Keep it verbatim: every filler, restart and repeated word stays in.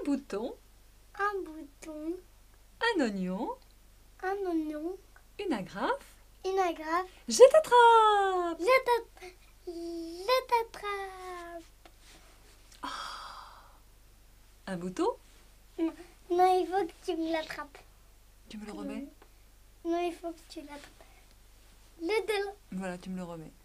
bouton, un bouton, un oignon, un oignon, une agrafe. une agrafe. Je t'attrape! Je t'att- je t'attrape. Un bouton, Non, il faut que tu me l'attrapes. tu me le remets. Non, il faut que tu l'attrapes. Le tel. Voilà, tu me le remets.